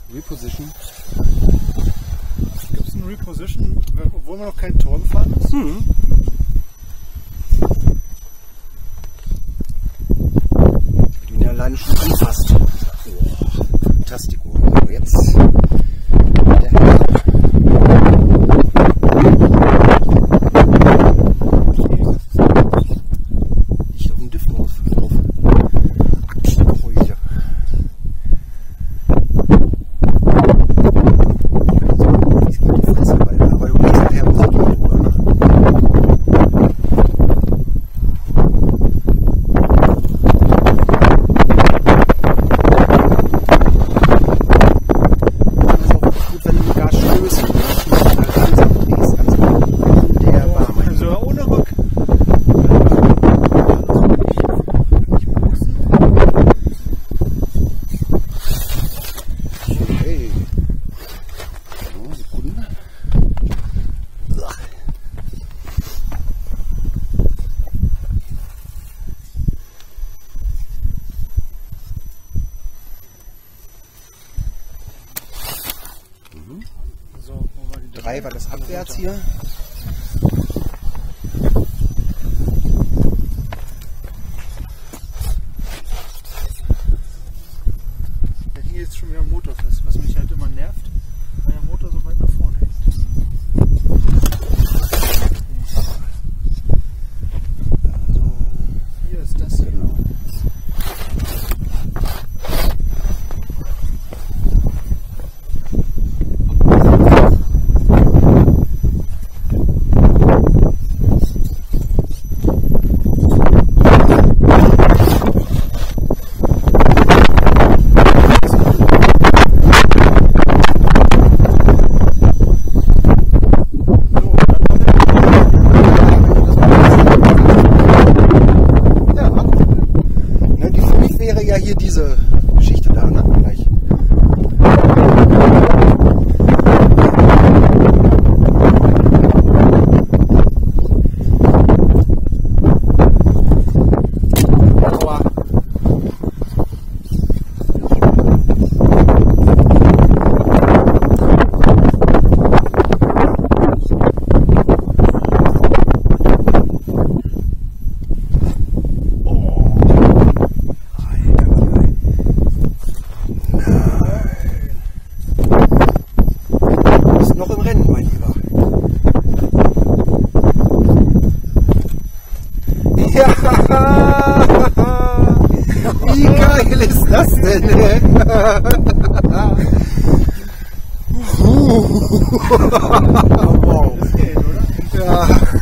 Reposition. Gibt es ein Reposition, obwohl man noch kein Tor gefahren ist? Mhm. Die ihn ja alleine schon anfasst. Oh, fantastico. So, jetzt der Herr. Ich habe einen Düft drauf. Achselgehäuse. Es geht die Fresse, aber du kannst nachher Musik drüber machen. War das abwärts hier. Da hing jetzt schon wieder ein Motor fest, was mich halt immer nervt, weil der Motor so weit nach vorne hängt. Also, hier ist das hier. Genau. Hier diese Geschichte da, ne? Gleich. Wie geil ist das denn? Wow. Das geht, oder? Ja.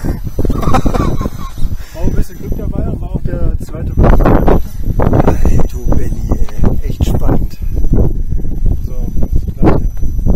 War ein bisschen Glück dabei und war auch der zweite Platz. Du Benni, ey. Echt spannend. So, das gleiche.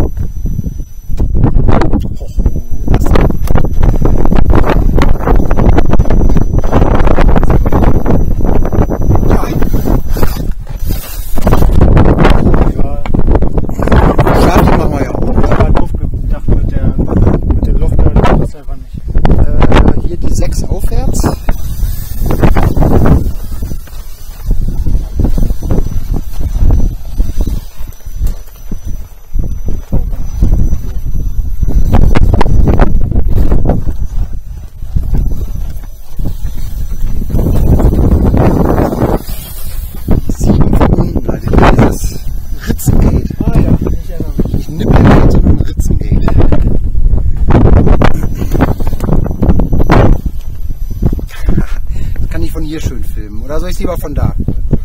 Hier schön filmen. Oder soll ich es lieber von da?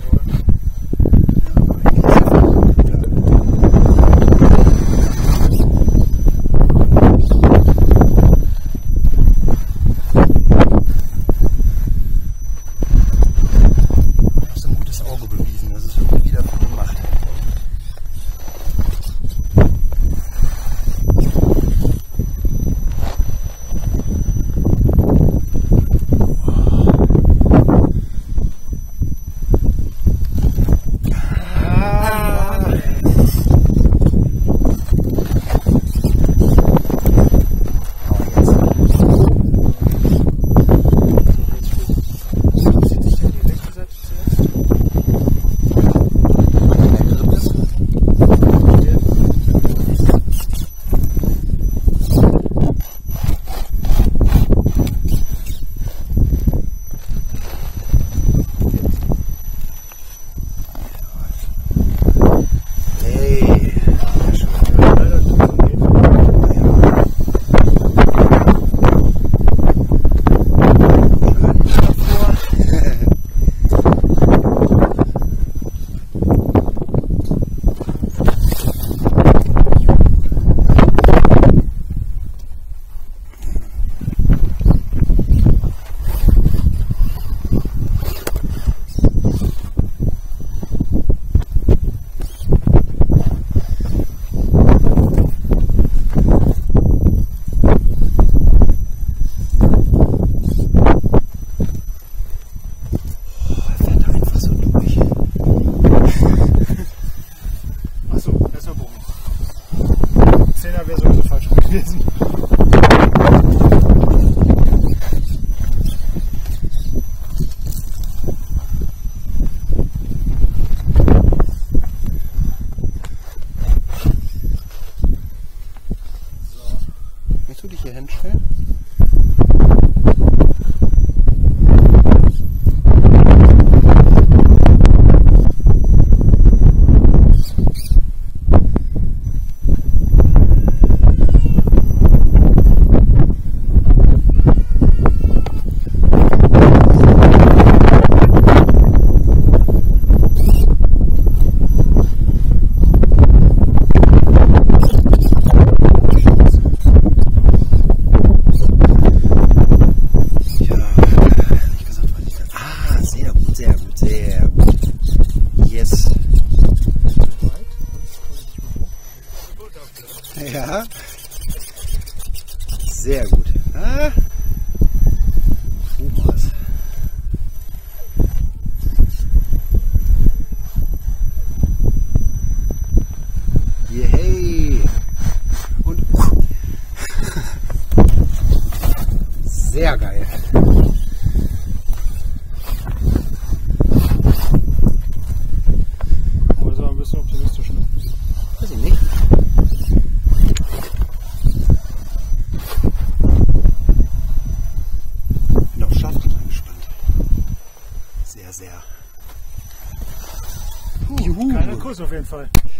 Du hast ein gutes Auge bewiesen. Das ist wirklich wieder gut gemacht. Trainer wäre sowieso falsch gewesen. Willst du dich hier hinstellen? Ja, sehr gut. Ah. Thomas. Yeah, hey. Und sehr geil. Oh, das war ein bisschen optimistisch, ne? Weiß ich nicht. Sehr. Kleiner Kurs auf jeden Fall.